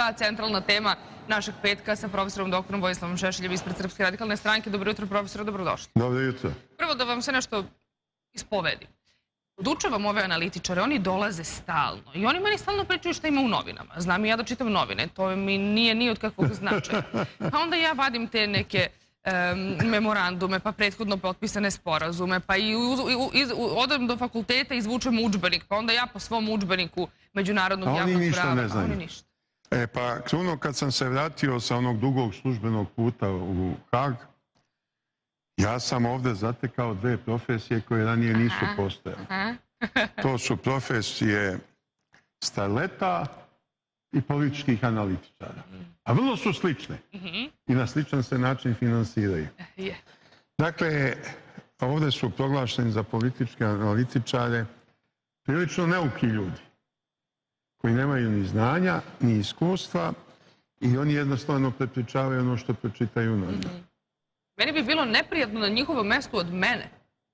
ta centralna tema našeg petka sa profesorom doktorom Vojislavom Šešeljem ispred Srpske radikalne stranke. Dobro jutro, profesore, dobrodošli. Dobro jutro. Prvo da vam se nešto ispovedim. Podučavam ove analitičare, oni dolaze stalno i oni meni stalno pričaju šta ima u novinama. Znam i ja da čitam novine, to mi nije ni od kakvog značaja. Pa onda ja vadim te neke memorandume, pa prethodno potpisane sporazume, pa i odem do fakulteta i izvučem udžbenik, pa onda ja po svom udžbeniku međunarodnog javnog prava. Oni ništa ne znaju. Pa Kruno, kad sam se vratio sa onog dugog službenog puta u Hag, ja sam ovdje zatekao dve profesije koje ranije nisu postojale. To su profesije starleta i političkih analitičara. A vrlo su slične. I na sličan se način finansiraju. Dakle, ovdje su proglašeni za političke analitičare prilično neuki ljudi koji nemaju ni znanja, ni iskustva i oni jednostavno prepričavaju ono što pročitaju u novinama. Meni bi bilo neprijatno na njihovom mestu od mene.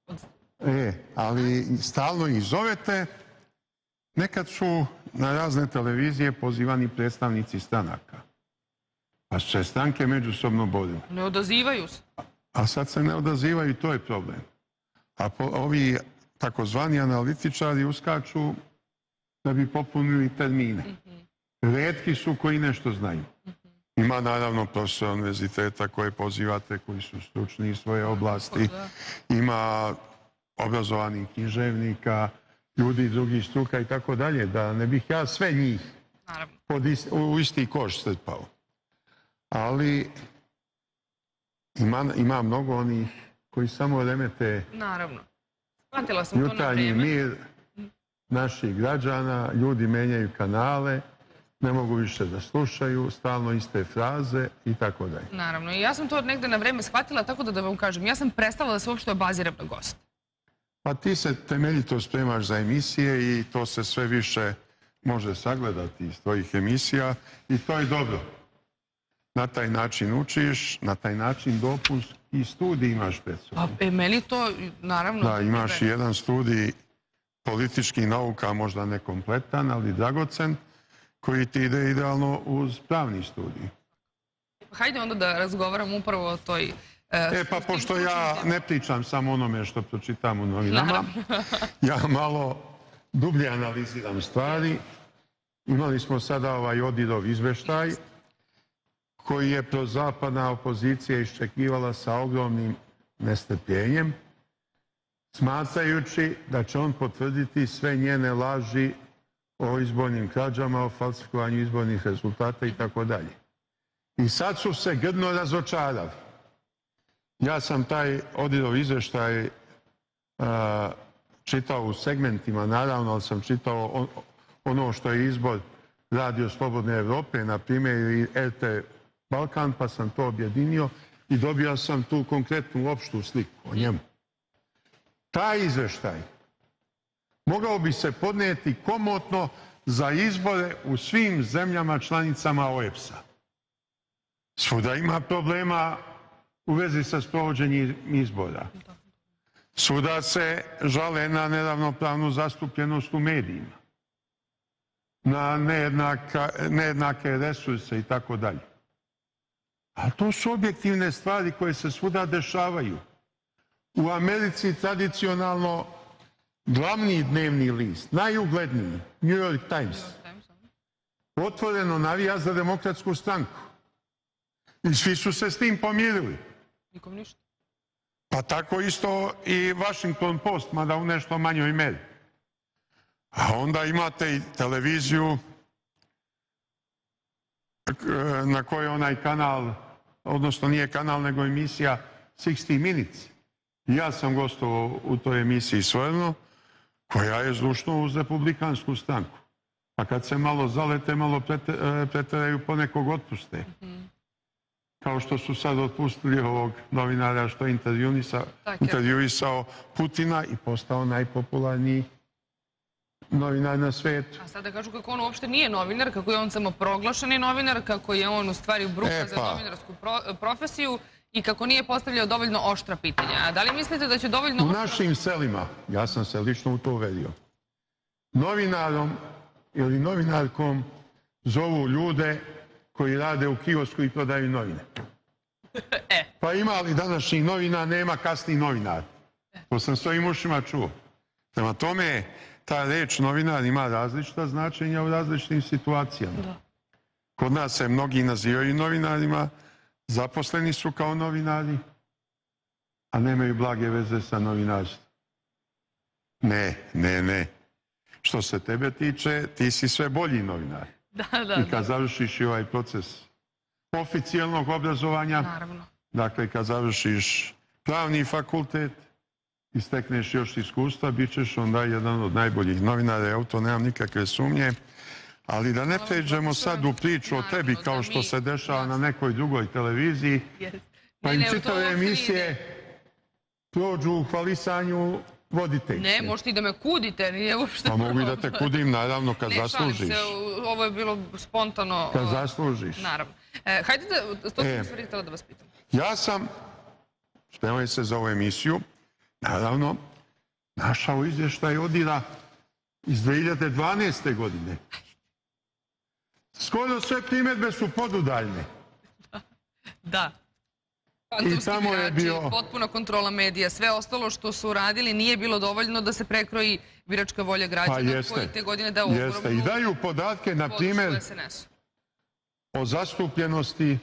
Ali stalno ih zovete. Nekad su na razne televizije pozivani predstavnici stranaka. Pa su se stranke međusobno borili. Ne odazivaju se. A sad se ne odazivaju i to je problem. A ovi takozvani analitičari uskaču da bi popunili termine. Retki su koji nešto znaju. Ima naravno profesora univerziteta koje pozivate, koji su stručni iz svoje oblasti. Ima obrazovanih književnika, ljudi iz drugih struka i tako dalje. Da ne bih ja sve njih u isti koš strpao. Ali ima mnogo onih koji samo remete jutarnji mir naših građana. Ljudi menjaju kanale, ne mogu više da slušaju, stalno iste fraze i tako dalje. Naravno. I ja sam to negde na vreme shvatila, tako da vam kažem, ja sam prestala da se uopšte obaziram na goste. Pa ti se temeljito spremaš za emisije i to se sve više može sagledati iz tvojih emisija i to je dobro. Na taj način učiš, na taj način dopunski studij imaš pred sobom. Pa meni to, naravno... Da, imaš jedan studij političkih nauka, možda nekompletan, ali dragocen, koji ti ide idealno uz pravni studij. Hajde onda da razgovaram upravo o toj... Pa pošto ja ne pričam samo onome što pročitam u novinama, ja malo dublje analiziram stvari. Imali smo sada ovaj Odirov izveštaj, koji je prozapadna opozicija iščekivala sa ogromnim nestrpljenjem, smatrajući da će on potvrditi sve njene laži o izbornim krađama, o falsifikovanju izbornih rezultata i tako dalje. I sad su se grdno razočarali. Ja sam taj Odirov izveštaj čitao u segmentima, naravno, ali sam čitao ono što je izbor Radio Slobodne Evrope, na primjer, i RT Balkan, pa sam to objedinio i dobio sam tu konkretnu opštu sliku o njemu. Taj izveštaj mogao bi se podnijeti komotno za izbore u svim zemljama članicama OEBS-a. Svuda ima problema u vezi sa sprovođenjem izbora. Svuda se žale na neravnopravnu zastupljenost u medijima, na nejednake resurse i tako dalje. A to su objektivne stvari koje se svuda dešavaju. U Americi tradicionalno glavni dnevni list, najugledniji, New York Times, otvoreno navija za Demokratsku stranku. I svi su se s tim pomirili. Nikom ništa. Pa tako isto i Washington Post, mada u nešto manjoj meri. A onda imate i televiziju na kojoj onaj kanal, odnosno nije kanal, nego emisija 60 Minutes. I ja sam gostovao u toj emisiji svojedno, koja je zdušno uz Republikansku stranku. Pa kad se malo zalete, malo preteraju, ponekog otpuste. Kao što su sad otpustili ovog novinara što je intervjuisao Putina i postao najpopularniji novinar na svetu. A sada kažu kako on uopšte nije novinar, kako je on samoproglašeni novinar, kako je on u stvari bruka za novinarsku profesiju i kako nije postavljao dovoljno oštra pitanja. A da li mislite da će dovoljno oštra... U našim selima, ja sam se lično u to uverio, novinarom ili novinarkom zovu ljude koji rade u kiosku i prodaju novine. Pa ima li današnjih novina, nema kasnih novinara. To sam svojim ušima čuo. Prema tome, ta reč novinar ima različita značenja u različitim situacijama. Kod nas se mnogi nazivaju novinarima, zaposleni su kao novinari, a nemaju blage veze sa novinarstvom. Ne. Što se tebe tiče, ti si sve bolji novinar. I kad završiš i ovaj proces oficijalnog obrazovanja, dakle kad završiš pravni fakultet i stekneš još iskustva, bit ćeš onda jedan od najboljih novinara, ja u to nemam nikakve sumnje. Ali da ne pređemo sad u priču o tebi kao što se dešava na nekoj drugoj televiziji, pa im čitave emisije prođu u hvalisanju voditeljke. Ne, možete i da me kudite, nije uopšte problem. Pa mogu i da te kudim, naravno, kad zaslužiš. Ne, šalim se, ovo je bilo spontano. Kad zaslužiš. Naravno. Hajde da, to sam stvari htjela da vas pitam. Ja sam, spremaj se za ovu emisiju, naravno, našao izvještaj ODIHR-a iz 2012. godine. Skoro sve primjedbe su podudaljne. Da. I tamo je bio... Potpuna kontrola medija. Sve ostalo što su radili nije bilo dovoljno da se prekroji biračka volja građana koji te godine dao ogromnu... Jeste. I daju podatke, na primjer, o zastupljenosti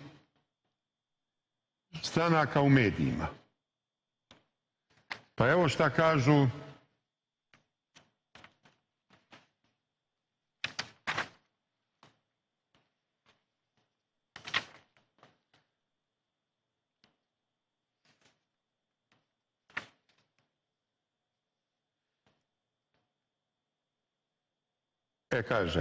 stranaka u medijima. Pa evo šta kažu... Kaže,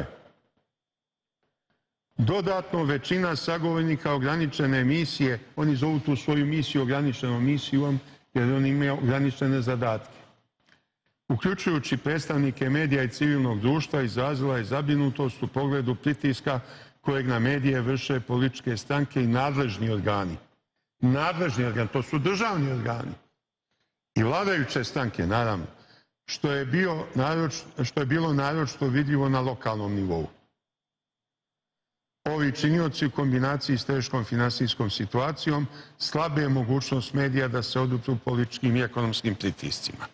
dodatno većina sagovornika ograničene emisije, oni zovu tu svoju misiju ograničenom misijom, jer oni imaju ograničene zadatke. Uključujući predstavnike medija i civilnog društva, izrazila je zabrinutost u pogledu pritiska kojeg na medije vrše političke stranke i nadležni organi. Nadležni organi, to su državni organi. I vladajuće stranke, naravno. Što je bilo naročito vidljivo na lokalnom nivou. Ovi činioci u kombinaciji s teškom finansijskom situacijom slabe mogućnost medija da se odupru političkim i ekonomskim pritiscima.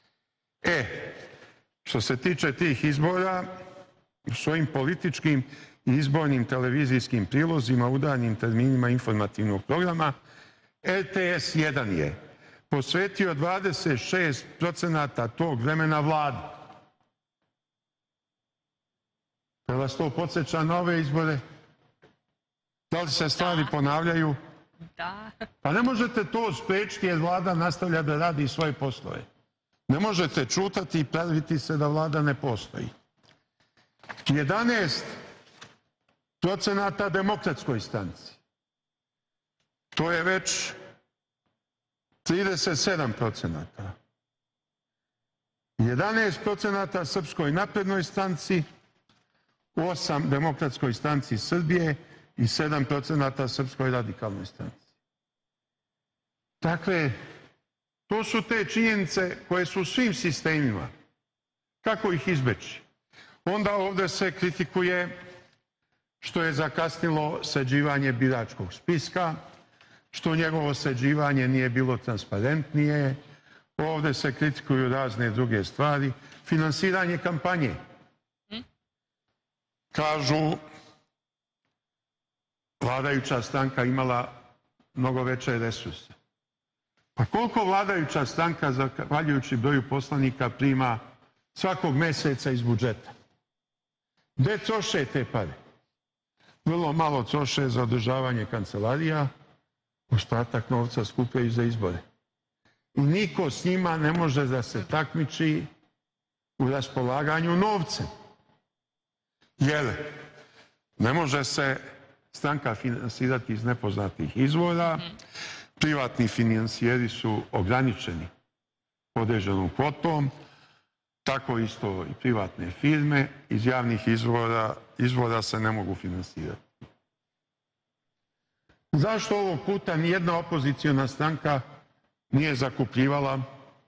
Što se tiče tih izbora, u svojim političkim i izbornim televizijskim prilozima, udarnim terminima informativnog programa, RTS 1 je posvetio 26% tog vremena vladi. Da vas to podsjeća na ove izbore? Da li se stvari ponavljaju? Da. Pa ne možete to spriječiti jer vlada nastavlja da radi svoje poslove. Ne možete čutati i praviti se da vlada ne postoji. 11% Demokratskoj stranci. To je već 37%. 11% Srpskoj naprednoj stranci, 8% Demokratskoj stranci Srbije i 7% Srpskoj radikalnoj stranci. Dakle, to su te činjenice koje su u svim sistemima. Kako ih izbeći? Onda ovdje se kritikuje što je zakasnilo sređivanje biračkog spiska, što njegovo sređivanje nije bilo transparentnije. Ovdje se kritikuju razne druge stvari. Finansiranje kampanje. Kažu, vladajuća stranka imala mnogo veće resurse. Pa koliko vladajuća stranka, zahvaljujući broju poslanika, prima svakog mjeseca iz budžeta? Gde troše te pare? Vrlo malo troše za održavanje kancelarija, ostatak novca skupljaju za izbore. I niko s njima ne može da se takmiči u raspolaganju novcem. Jer ne može se stranka finansirati iz nepoznatih izvora, privatni finansijeri su ograničeni određenom kvotom, tako isto i privatne firme iz javnih izvora se ne mogu finansirati. Zašto ovog puta nijedna opozicijona stranka nije zakupljivala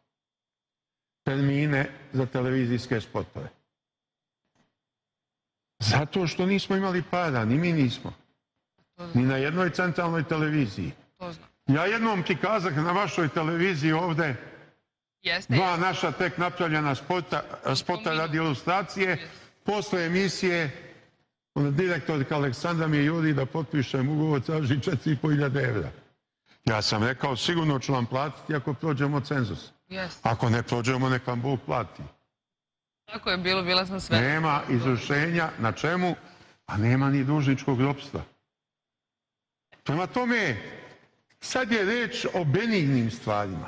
termine za televizijske spotove? Zato što nismo imali para, ni mi nismo. Ni na jednoj centralnoj televiziji. To znam. Ja jednom prikazah na vašoj televiziji ovde dva naša tek napravljena spota radi ilustracije. Posle emisije direktorka Aleksandra mi juri da potpišem ugovor, traži 4.500 evra. Ja sam rekao, sigurno ću vam platiti ako prođemo cenzus. Ako ne prođemo, nek vam Bog plati. Tako je bilo, bila sam sve. Nema izvršenja na čemu, a nema ni dužničkog ropstva. Prema tome, sad je reč o benignim stvarima.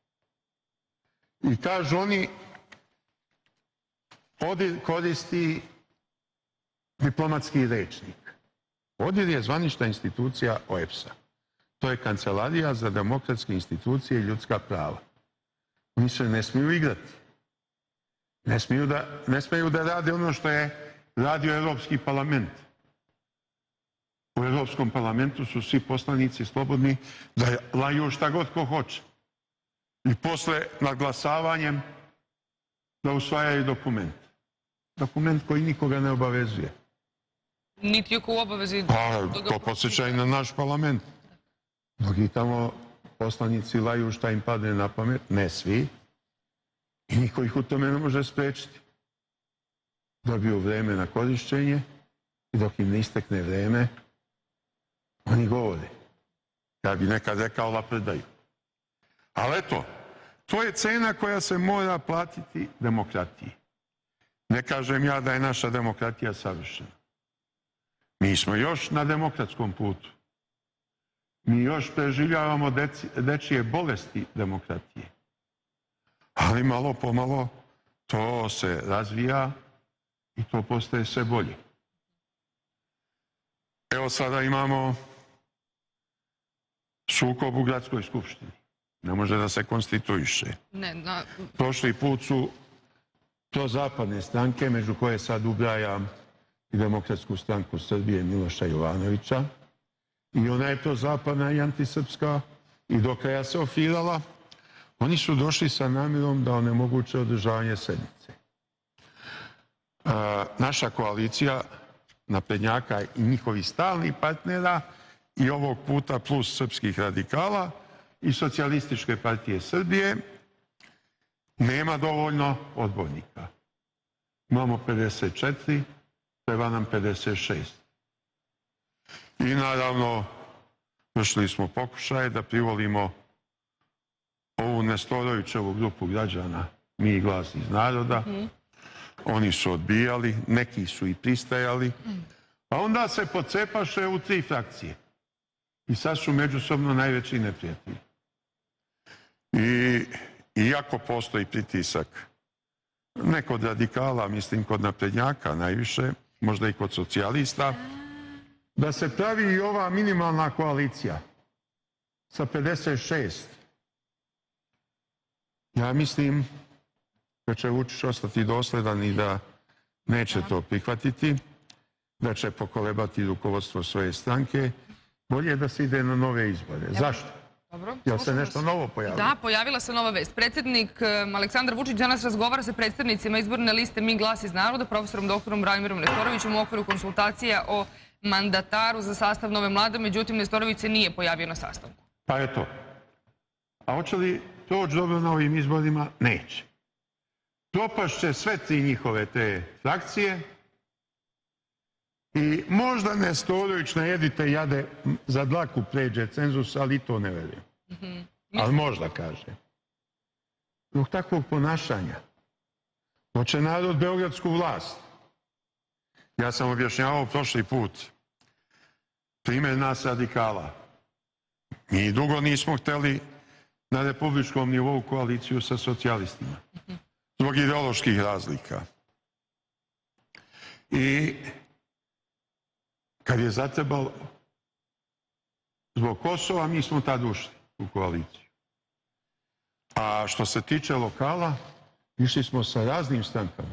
I kažu oni, ODIR koristi diplomatski rečnik. ODIR je zvanična institucija OEBS-a. To je Kancelarija za demokratske institucije i ljudska prava. Oni se ne smiju igrati. Ne smiju da rade ono što je radio Evropski parlament. U Evropskom parlamentu su svi poslanici slobodni da laju šta god ko hoće. I posle nadglasavanjem da usvajaju dokument. Dokument koji nikoga ne obavezuje. Niti je ko u obavezi... To podsjeća i na naš parlament. Mnogi tamo poslanici laju šta im padne na pamet, ne svi. I niko ih u tome ne može sprečiti. Dobiju vreme na korišćenje i dok im ne istekne vreme, oni govore. Ja bi nekad rekao lapredaju. Ali eto, to je cena koja se mora platiti demokratiji. Ne kažem ja da je naša demokratija savršena. Mi smo još na demokratskom putu. Mi još preživljavamo dečije bolesti demokratije. Ali malo pomalo to se razvija i to postaje sve bolje. Evo sada imamo sukob u gradskoj skupštini. Ne može da se konstituiše. Prošli put su prozapadne stranke, među koje sad ubrajam i Demokratsku stranku Srbije Miloša Jovanovića. I ona je prozapadna i antisrpska i do kraja se ofirala. Oni su došli sa namjerom da onemoguće održavanje sednice. Naša koalicija naprednjaka i njihovi stalni partnera i ovog puta plus srpskih radikala i Socijalističke partije Srbije nema dovoljno odbornika. Imamo 54, treba nam 56. I naravno vršili smo pokušaje da privolimo ovu Nestorovićevu grupu građana, Mi i glas iz naroda. Oni su odbijali, neki su i pristajali. A onda se pocepaše u 3 frakcije. I sad su međusobno najveći neprijatelji. I iako postoji pritisak, ne kod radikala, mislim kod naprednjaka najviše, možda i kod socijalista, da se pravi i ova minimalna koalicija sa 56. Ja mislim da će Vučić ostati dosledan i da neće to prihvatiti, da će pokolebati rukovodstvo svoje stranke. Bolje je da se ide na nove izbore. Zašto? Jel se nešto novo pojavilo? Da, pojavila se nova vest. Predsjednik Aleksandar Vučić danas razgovara sa predstavnicima izborne liste Mi glas iz naroda, profesorom doktorom Branimirom Nestorovićem u okviru konsultacija o mandataru za sastav nove Vlade, međutim Nestorović se nije pojavio na sastanku. Pa eto. A hoće li proći dobro na ovim izborima? Neće. Propašće sve 3 njihove te frakcije i možda Nestorović na jedite jade za dlaku pređe cenzus, ali i to ne verujem. Ali možda kaže. Zbog takvog ponašanja hoće narod beogradsku vlast. Ja sam objašnjavao prošli put primjer nas radikala. Mi dugo nismo hteli na republičkom nivou koaliciju sa socijalistima. Zbog ideoloških razlika. I kad je zatrebalo zbog Kosova, mi smo tad ušli u koaliciju. A što se tiče lokala, išli smo sa raznim strankama.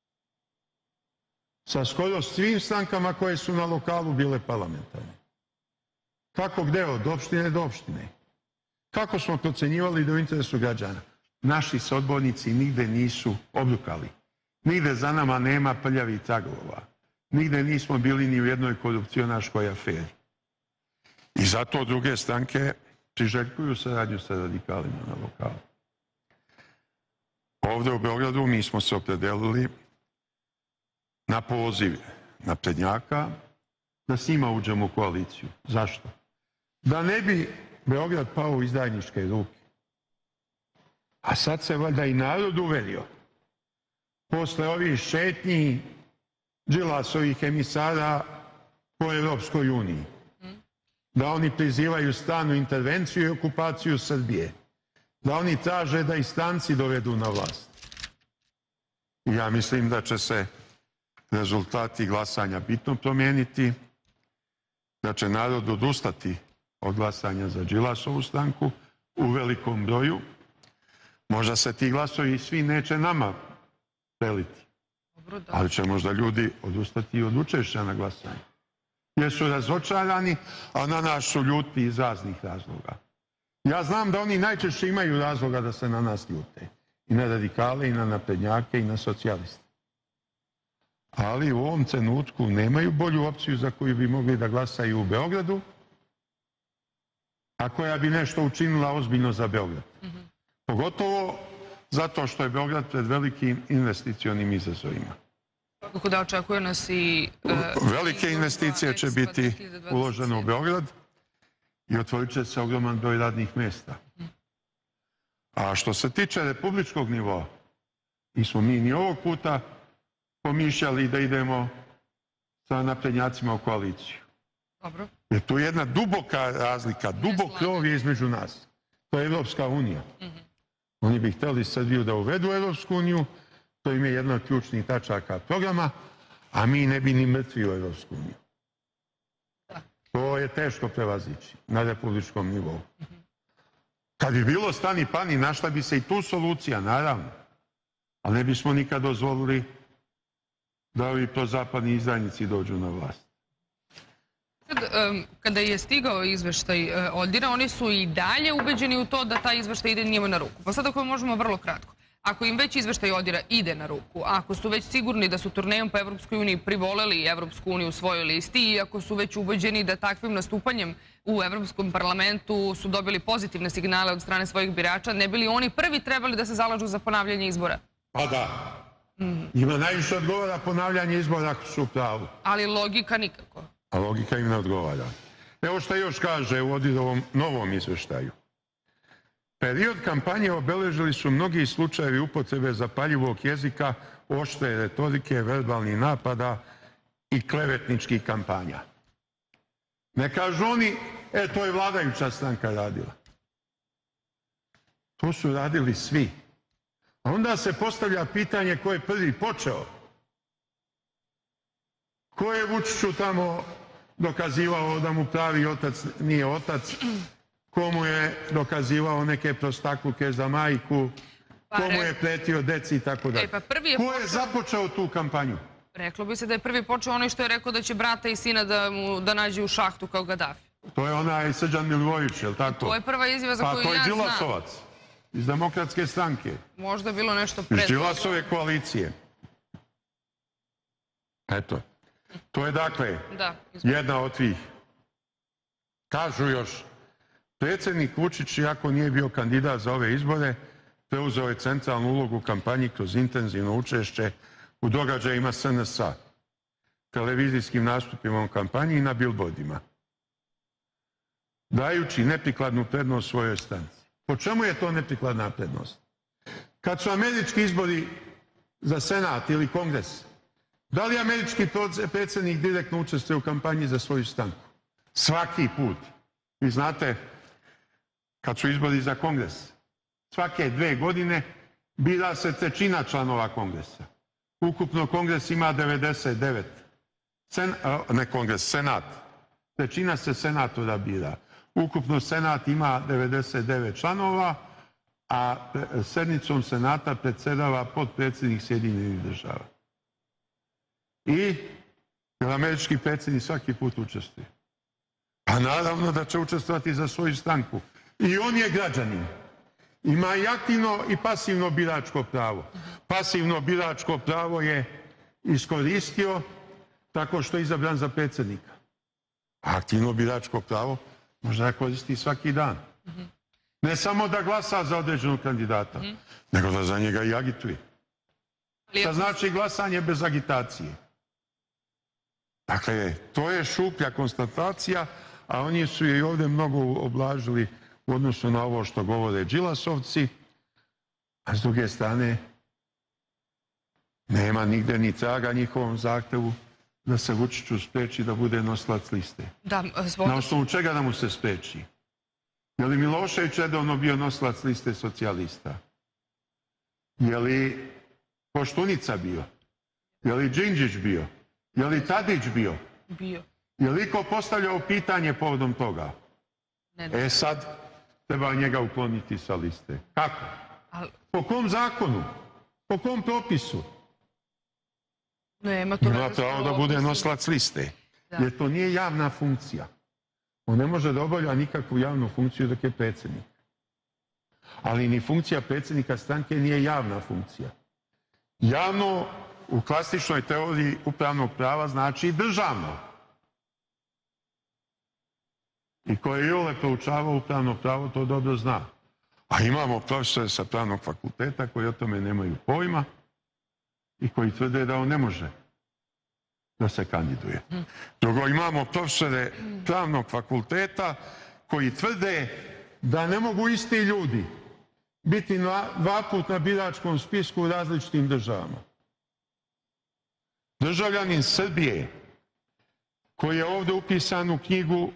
Sa skoro svim strankama koje su na lokalu bile parlamentarne. Kako gde, od opštine do opštine. Kako smo procenjivali da u interesu građana? Naši se odbornici nigde nisu obrukali. Nigde za nama nema prljavih tragova. Nigde nismo bili ni u jednoj korupcionaškoj aferi. I zato druge stranke priželjkuju saradnju sa radikalima na lokalu. Ovdje u Beogradu mi smo se opredelili na poziv naprednjaka da s njima uđemo u koaliciju. Zašto? Da ne bi Beograd pao u izdajničke ruke. A sad se valjda i narod uverio. Posle ovih šetnji Đilasovih emisara po Evropskoj uniji. Da oni prizivaju stranu intervenciju i okupaciju Srbije. Da oni traže da i stranci dovedu na vlast. I ja mislim da će se rezultati glasanja bitno promijeniti, da će narod odustati od glasanja za Đilasovu stranku u velikom broju. Možda se ti glasovi svi neće nama preliti, ali će možda ljudi odustati i od učešća na glasanju. Jer su razočarani, a na nas su ljuti iz raznih razloga. Ja znam da oni najčešće imaju razloga da se na nas ljute. I na radikale, i na naprednjake, i na socijaliste. Ali u ovom trenutku nemaju bolju opciju za koju bi mogli da glasaju u Beogradu, a koja bi nešto učinila ozbiljno za Beograd. Pogotovo zato što je Beograd pred velikim investicionim izazovima. Kako da očekuje nas i... Velike investicije će biti uložene u Beograd i otvorit će se ogroman broj radnih mjesta. A što se tiče republičkog nivoa, nismo mi ni ovog puta pomišljali da idemo sa naprednjacima u koaliciju. Dobro. Jer tu je jedna duboka razlika, dubok rov je između nas. To je Evropska unija. Oni bi htjeli Srbiju da uvedu u Evropsku uniju, to im je jedna od ključnih tačaka programa, a mi ne bi ni mrtvi u Evropsku uniju. To je teško prevazići na republičkom nivou. Kad bi bilo stani pani, našla bi se i tu solucija, naravno. Ali ne bismo nikad dozvolili da ovi prozapadni izdajnici dođu na vlast. Kada je stigao izveštaj Odira, oni su i dalje ubeđeni u to da taj izveštaj ide njima na ruku. Pa sad ako možemo vrlo kratko. Ako im već izveštaj Odira ide na ruku, ako su već sigurni da su turnejom po Evropskoj uniji privoleli Evropsku uniju u svojoj listi i ako su već ubeđeni da takvim nastupanjem u Evropskom parlamentu su dobili pozitivne signale od strane svojih birača, ne bi li oni prvi trebali da se zalažu za ponavljanje izbora? Pa da. Njima najviše odgovara ponavljanje izbora ako su u pravu. Ali logika nikako. A logika im ne odgovara. Evo što još kaže u Odirovom novom izveštaju. Period kampanje obeležili su mnogi slučajevi upotrebe zapaljivog jezika, oštre retorike, verbalnih napada i klevetničkih kampanja. Ne kažu oni, to je vladajuća stranka radila. To su radili svi. A onda se postavlja pitanje ko je prvi počeo. Ko je Vučiću tamo dokazivao da mu pravi otac nije otac, komu je dokazivao neke prostakluke za majku, komu je pretio deci i tako dalje. Ko je započeo tu kampanju? Reklo bi se da je prvi počeo onaj što je rekao da će brata i sina da nađe u šahtu kao Gaddafi. To je onaj Srđan Milivojević, je li tako? To je prva izjava za koju ja znam. Pa to je Đilasovac iz Demokratske stranke. Možda je bilo nešto pre. Iz Đilasove koalicije. Eto. To je dakle jedna od tih. Kažu još, predsjednik Vučić, iako nije bio kandidat za ove izbore, preuzeo je centralnu ulogu u kampanji kroz intenzivno učešće u događajima SNS-a, televizijskim nastupima u kampanji i na bilbordima, dajući neprikladnu prednost svojoj stranci. Po čemu je to neprikladna prednost? Kad su američki izbori za senat ili kongres, da li američki predsjednik direktno učestvuje u kampanji za svoju stranku? Svaki put. Vi znate, kad su izbori za kongres, svake 2 godine bira se trećina članova kongresa. Ukupno kongres ima 99. Ne kongres, senat. Trećina se senatora bira. Ukupno senat ima 99 članova, a sednicom senata predsjedava potpredsjednik Sjedinjenih Država. I američki predsjednik svaki put učestvuje. Pa naravno da će učestvovati za svoju stranku. I on je građanin. Ima i aktivno i pasivno biračko pravo. Pasivno biračko pravo je iskoristio tako što je izabran za predsjednika. A aktivno biračko pravo Može da koristi svaki dan. Ne samo da glasa za određenog kandidata, nego da za njega i agituje. Šta znači glasanje bez agitacije? Dakle, to je šuplja konstatacija, a oni su je i ovdje mnogo oblažili u odnosu na ovo što govore Đilasovci, a s druge strane nema nigde ni traga njihovom zahtevu da se Vučiću spreči da bude nosilac liste. Na osnovu čega da mu se spreči? Je li Milošević redovno bio nosilac liste socijalista? Je li Koštunica bio? Je li Đinđić bio? Je li Tadić bio? Bio. Je li iko postavljao pitanje povodom toga? E sad treba njega ukloniti sa liste. Kako? Po kom zakonu? Po kom propisu? Ima pravo da bude nosilac liste. Jer to nije javna funkcija. On ne može da obavlja nikakvu javnu funkciju dok je predsjednik. Ali ni funkcija predsjednika stranke nije javna funkcija. Javno u klasičnoj teoriji upravnog prava znači državno. I ko je iole proučavao upravno pravo to dobro zna. A imamo profesore sa pravnog fakulteta koji o tome nemaju pojma i koji tvrde da on ne može da se kandiduje. Drugo, imamo profesore pravnog fakulteta koji tvrde da ne mogu isti ljudi biti dva put na biračkom spisku u različitim državama. Državljanin Srbije koji je ovdje upisan u knjigu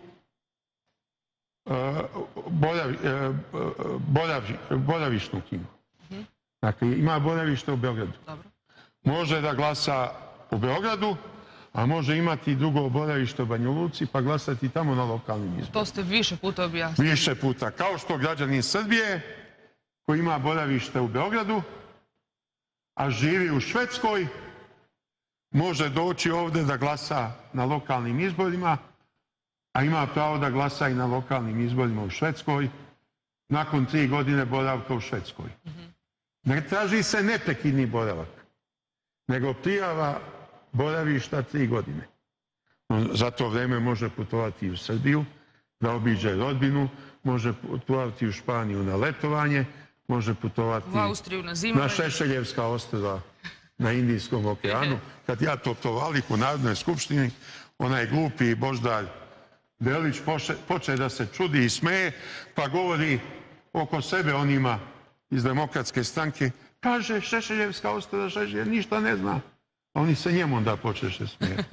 boravišnu knjigu. Dakle, ima boravište u Beogradu. Može da glasa u Beogradu, a može imati i drugo boravište u Banja Luci, pa glasati tamo na lokalnim izborima. To ste više puta objasnili. Više puta. Kao što građanin Srbije, koji ima boravište u Beogradu, a živi u Švedskoj, može doći ovdje da glasa na lokalnim izborima, a ima pravo da glasa i na lokalnim izborima u Švedskoj, nakon 3 godine boravka u Švedskoj. Ne traži se neprekidni boravak, nego prijava boravišta 3 godine. Za to vreme može putovati u Srbiju, da obiđe rodbinu, može putovati u Španiju na letovanje, može putovati u Austriju na zimovanje, na Šešeljevska ostrva na Indijskom okeanu. Kad ja to provalih u Narodnoj skupštini, onaj glupi Božidar Delić poče da se čudi i smeje, pa govori oko sebe onima iz Demokratske stranke, kaže Šešeljevska ostrva, Šešeljev ništa ne zna. Oni se njemu onda počeše smijeti.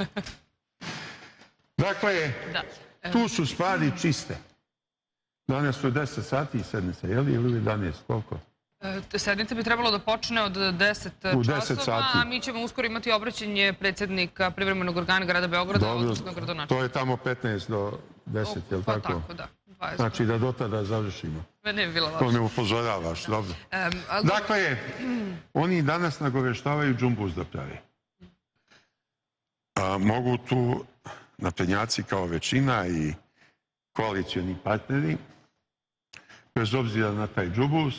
Dakle, tu su stvari čiste. Danas su 10 sati sednice, je li? Ili 11, koliko? Sednica bi trebalo da počne od 10 časova, a mi ćemo uskoro imati obraćanje predsjednika privremenog organa grada Beograda, odnosno gradonačelnika. To je tamo 15 do 10, je li tako? Tako, da. Znači da do tada završimo. Mene je bilo važno. To me upozoravaš, dobro. Dakle, oni danas nagoveštavaju džumbuz da prave. Mogu tu naprednjaci kao većina i koalicioni partneri, bez obzira na taj džumbuz,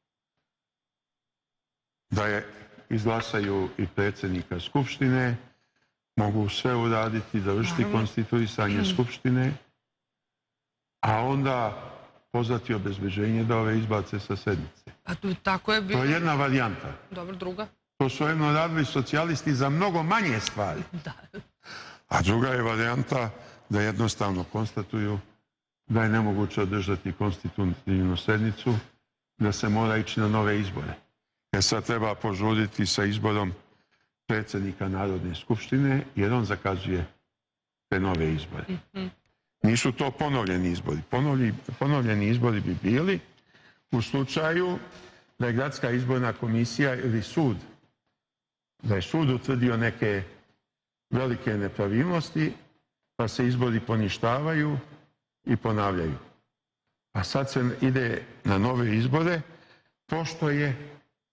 da je izglasaju i predsjednika Skupštine, mogu sve uraditi, završiti konstituisanje Skupštine, a onda pozvati obezbeđenje da ove izbace sa sednice. Tako je bilo. To je jedna varijanta. Dobro, druga? To su jedno radili socijalisti za mnogo manje stvari. A druga je varijanta da jednostavno konstatuju da je nemoguće održati konstitutivnu sednicu, da se mora ići na nove izbore. Jer sad treba požuriti sa izborom predsjednika Narodne skupštine, jer on zakazuje te nove izbore. Nisu to ponovljeni izbori. Ponovljeni izbori bi bili u slučaju da je gradska izborna komisija ili sud, da je sud utvrdio neke velike nepravilnosti, pa se izbori poništavaju i ponavljaju. A sad se ide na nove izbore, pošto je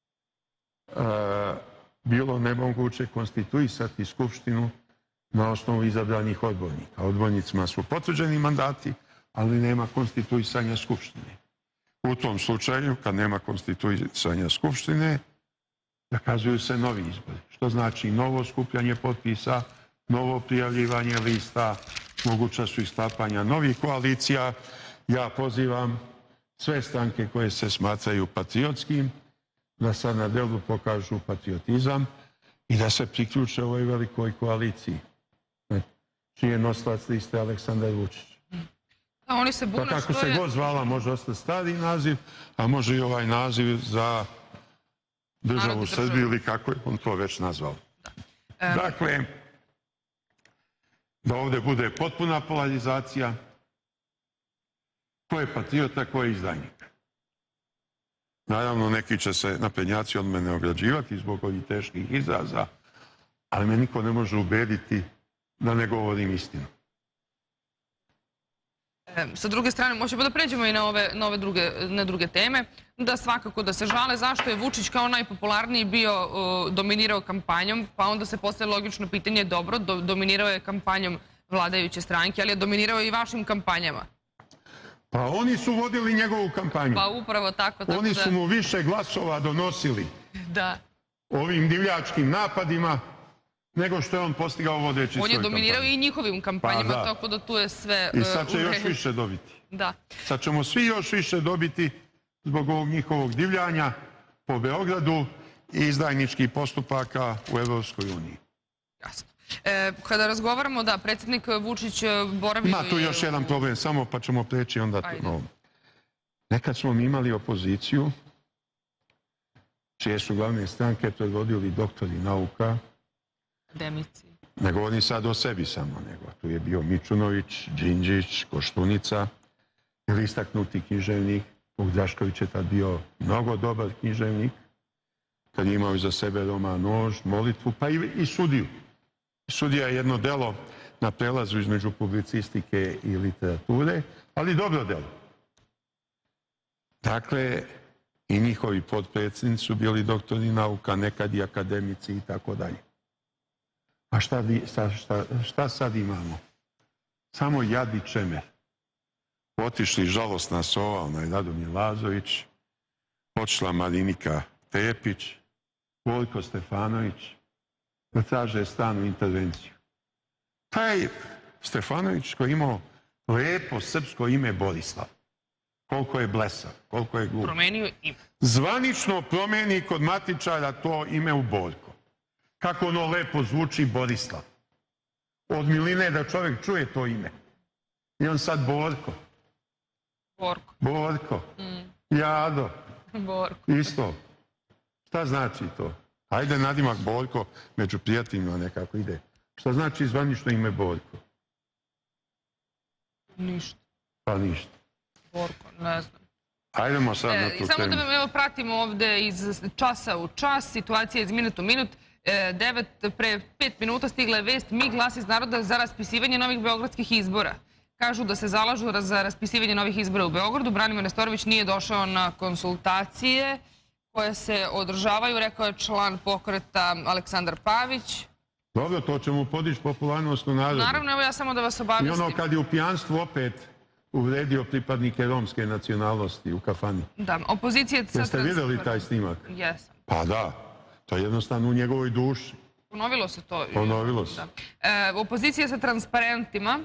bilo nemoguće konstituisati skupštinu na osnovu izabranih odbornika. Odbornicima su potvrđeni mandati, ali nema konstituisanja skupštine. U tom slučaju, kad nema konstituisanja skupštine, zakazuju se novi izbori. Što znači novo skupljanje potpisa, novo prijavljivanje lista, moguća su i sklapanja novih koalicija. Ja pozivam sve stranke koje se smatraju patriotskim da sad na delu pokažu patriotizam i da se priključe ovoj velikoj koaliciji. Čiji je nosilac liste Aleksandar Vučić. A oni se bune kako se god zvala, može ostati stari naziv, a može i ovaj naziv za državu Srbiju ili kako je on to već nazvao. Dakle, da ovdje bude potpuna polarizacija. Ko je patriota, ko je izdajnik. Naravno, neki će se naprednjaci od mene ograđivati zbog ovih teških izraza, ali me niko ne može ubediti da ne govorim istinu. Sa druge strane, možemo da pređemo i na druge teme, da svakako da se žale zašto je Vučić kao najpopularniji bio dominirao kampanjom, pa onda se postaje logično pitanje, dobro, dominirao je kampanjom vladajuće stranke, ali je dominirao i vašim kampanjama. Pa oni su vodili njegovu kampanju. Pa upravo tako. Oni su mu više glasova donosili da. Ovim divljačkim napadima nego što je on postigao vodeći svoj kampanju. On je dominirao i njihovim kampanjama, tako da tu je sve... I sad će još više dobiti. Da. Sad ćemo svi još više dobiti zbog ovog njihovog divljanja po Beogradu i izdajničkih postupaka u Evropskoj uniji. Jasno. Kada razgovaramo, da, predsjednik Vučić boravi... Ima tu još jedan problem, samo pa ćemo preći onda... Nekad smo mi imali opoziciju, čije su glavne stranke predvodili doktori nauka. Akademici. Ne govorim sad o sebi samo, nego tu je bio Mičunović, Đinđić, Koštunica, ili istaknuti književnik. Vuk Drašković je tad bio mnogo dobar književnik, kad je imao iza sebe roman Nož, molitvu, pa i sudiju. Sudija je jedno delo na prelazu između publicistike i literature, ali dobro delo. Dakle, i njihovi potpredsjednici su bili doktori nauka, nekad i akademici i tako dalje. A šta sad imamo? Samo jad i čemer. Otišli žalostna sova, onaj Radomir Lazović, otišla Marinika Tepić, Borko Stefanović, da traže stranu intervenciju. Taj Stefanović koji je imao lepo srpsko ime Borislav, koliko je blesav, koliko je glup. Promenio ime. Zvanično promeni kod matičara to ime u Borko. Kako ono lepo zvuči Borislav. Od miline da čovjek čuje to ime. I on sad Borko. Borko. Borko. Jado. Borko. Isto. Šta znači to? Ajde nadimak Borko, među prijateljima nekako ide. Šta znači zvanično ime Borko? Ništa. Pa ništa. Borko, ne znam. Ajdemo sad na tu temu. Samo da me pratimo ovde iz časa u čas, situacija iz minut u minut. 9 pre 5 minuta stigla je vest Mi glas iz naroda za raspisivanje novih beogradskih izbora. Kažu da se zalažu za raspisivanje novih izbora u Beogradu. Branimir Nestorović nije došao na konsultacije koje se održavaju, rekao je član pokreta Aleksandar Pavić. Dobro, to će mu podići popularnost u narodu. Naravno, evo ja samo da vas obavistim. I ono kad je u pijanstvu opet uvredio pripadnike romske nacionalnosti u kafani. Da, opozicija... Jeste vidjeli taj snimak? Jesam. Pa da, to je jednostavno u njegovoj duši. Ponovilo se to. Ponovilo se. Opozicija sa transparentima.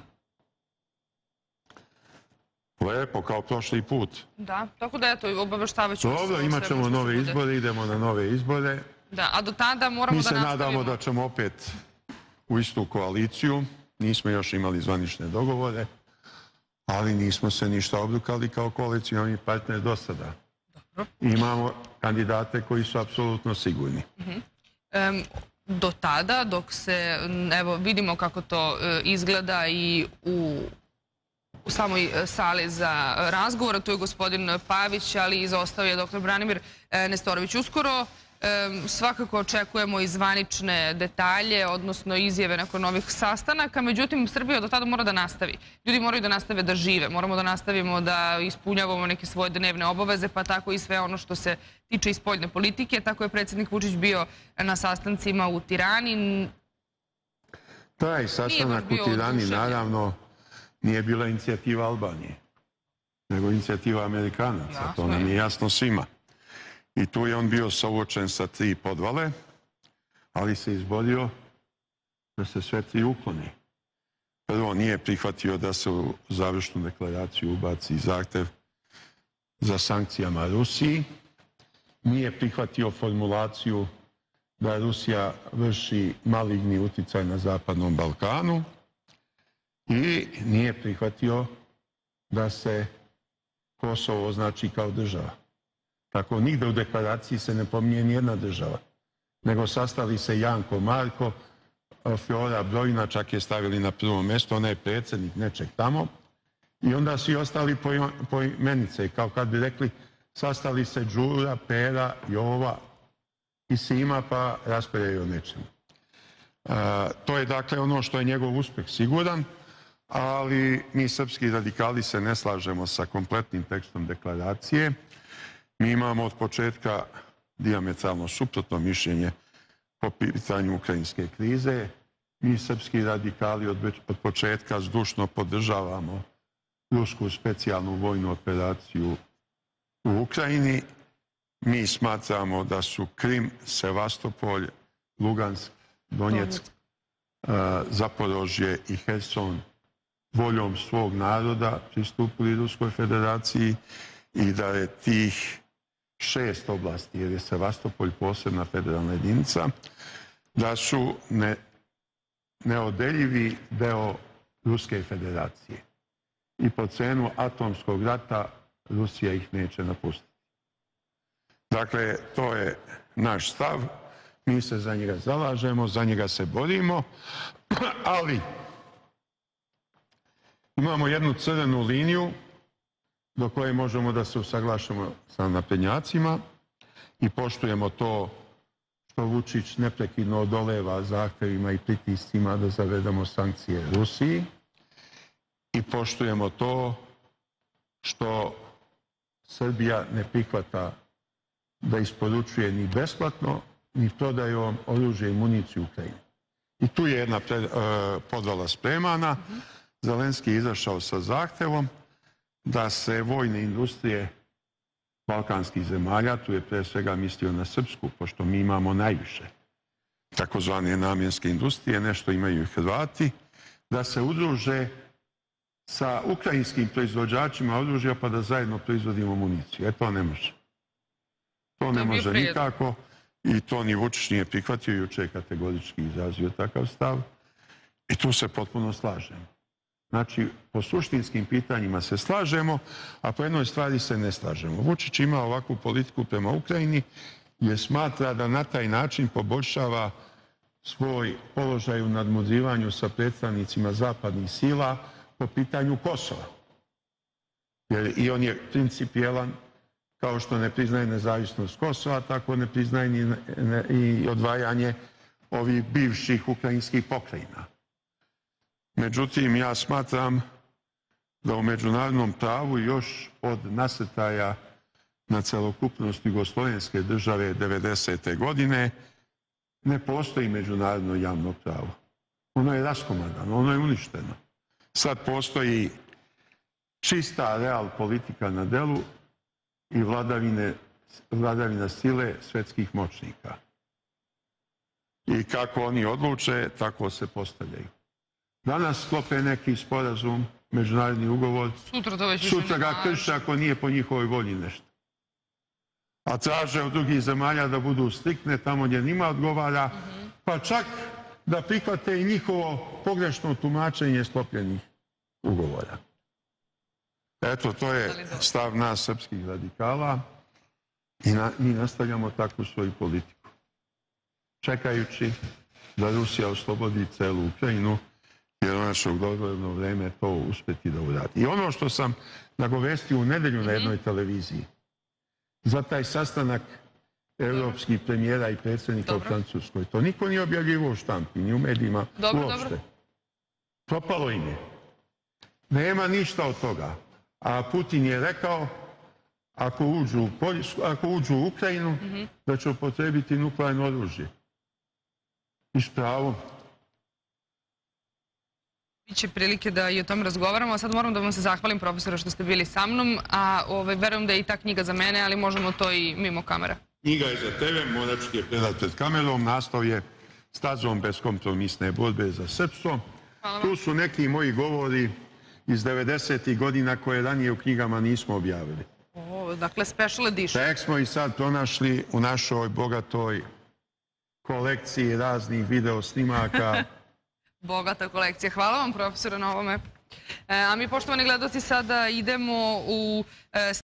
Lepo, kao prošli put. Da, tako da eto, obaveštavaću vas. Dobro, imat ćemo nove izbore, idemo na nove izbore. Da, a do tada moramo da nastavimo. Mi se nadamo da ćemo opet u istu koaliciju. Nismo još imali zvanične dogovore, ali nismo se ništa obdukali kao koalicijni partner do sada. Imamo kandidate koji su apsolutno sigurni. Do tada, dok se, evo, vidimo kako to izgleda i u samoj sali za razgovor, tu je gospodin Pavić, ali izostao je dr. Branimir Nestorović. Uskoro svakako očekujemo i zvanične detalje, odnosno izjave nakon novih sastanaka, međutim Srbija do tada mora da nastavi. Ljudi moraju da nastave da žive, moramo da nastavimo da ispunjavamo neke svoje dnevne obaveze, pa tako i sve ono što se tiče i spoljne politike. Tako je predsjednik Vučić bio na sastancima u Tirani. Taj sastanak u Tirani, naravno, nije bila inicijativa Albanije, nego inicijativa Amerikanaca. To nam je jasno svima. I tu je on bio suočen sa 3 podvale, ali se izborio da se sve 3 uklone. Prvo, nije prihvatio da se u završnu deklaraciju ubaci zahtev za sankcijama Rusiji. Nije prihvatio formulaciju da Rusija vrši maligni uticaj na Zapadnom Balkanu i nije prihvatio da se Kosovo označi kao država. Tako nigde u deklaraciji se ne pominje nijedna država, nego sastali se Janko, Marko, Flora Brojina, čak je stavili na prvo mjesto, ona je predsjednik nečeg tamo i onda svi ostali poimenice, kao kad bi rekli sastali se Đura, Pera, Jova i Sima pa raspravljaju o nečemu. To je dakle ono što je njegov uspjeh siguran, ali mi srpski radikali se ne slažemo sa kompletnim tekstom deklaracije. Mi imamo od početka dijametralno suprotno mišljenje po pitanju ukrajinske krize. Mi srpski radikali od početka zdušno podržavamo rusku specijalnu vojnu operaciju u Ukrajini. Mi smatramo da su Krim, Sevastopolj, Lugansk, Donjeck, Zaporožje i Herson voljom svog naroda pristupili Ruskoj federaciji i da je tih 6 oblasti, jer je Sevastopolj posebna federalna jedinica, da su neodeljivi deo Ruske federacije. I po cenu atomskog rata Rusija ih neće napustiti. Dakle, to je naš stav. Mi se za njega zalažemo, za njega se borimo, ali imamo jednu crvenu liniju do koje možemo da se usaglašamo sa naprednjacima i poštujemo to što Vučić neprekidno odoleva zahtevima i pritiscima da zavedemo sankcije Rusiji i poštujemo to što Srbija ne prihvata da isporučuje ni besplatno, ni prodajom oružje i municiju Ukrajini. I tu je jedna podvala spremana. Zelenski je izašao sa zahtevom da se vojne industrije balkanskih zemalja, tu je pre svega mislio na srpsku, pošto mi imamo najviše takozvane namjenske industrije, nešto imaju i Hrvati, da se udruže sa ukrajinskim proizvođačima oružja pa da zajedno proizvodimo municiju. To ne može. To ne može nikako i to ni Vučić nije prihvatio, juče je kategorički izrazio takav stav i tu se potpuno slažemo. Znači, po suštinskim pitanjima se slažemo, a po jednoj stvari se ne slažemo. Vučić ima ovakvu politiku prema Ukrajini jer smatra da na taj način poboljšava svoj položaj u nadmudrivanju sa predstavnicima zapadnih sila po pitanju Kosova. Jer i on je principijelan, kao što ne priznaje nezavisnost Kosova, tako ne priznaje i odvajanje ovih bivših ukrajinskih pokrajina. Međutim, ja smatram da u međunarodnom pravu još od nasrtaja na celokupnost jugoslovenske države 90. godine ne postoji međunarodno javno pravo. Ono je raskomadano, ono je uništeno. Sad postoji čista real politika na delu i vladavina sile svetskih moćnika. I kako oni odluče, tako se postavljaju. Danas sklope neki sporazum, međunarodni ugovor, sutra ga krše ako nije po njihovoj volji nešto. A traže od drugih zemalja da budu striktne tamo gdje njima odgovara, pa čak da prihvate i njihovo pogrešno tumačenje sklopljenih ugovora. Eto, to je stav nas srpskih radikala i mi nastavljamo takvu svoju politiku. Čekajući da Rusija oslobodi celu Ukrajinu, jer ona će u dogledno vreme to uspjeti da uradi. I ono što sam nagovestio u nedelju na jednoj televiziji, za taj sastanak evropskih premijera i predsjednika u Francuskoj, to niko nije objavljivo u štampi, ni u medijima uopšte. Propalo im je. Nema ništa od toga. A Putin je rekao, ako uđu u Ukrajinu, da će upotrebiti nuklearno oružje. I s pravom. Biće prilike da i o tom razgovaramo, a sad moram da vam se zahvalim, profesore, što ste bili sa mnom, a verujem da je i ta knjiga za mene, ali možemo to i mimo kamera. Knjiga je za tebe, morat ću je predati pred kamerom, naslov je Stazom beskompromisne borbe za srpstvo, Hvala vam. Tu su neki moji govori iz 90. godina koje ranije u knjigama nismo objavili. Dakle, special edition. Tek smo i sad pronašli u našoj bogatoj kolekciji raznih video snimaka. Bogata kolekcija. Hvala vam, profesore, na ovome. A mi, poštovani gledaoci, sada idemo u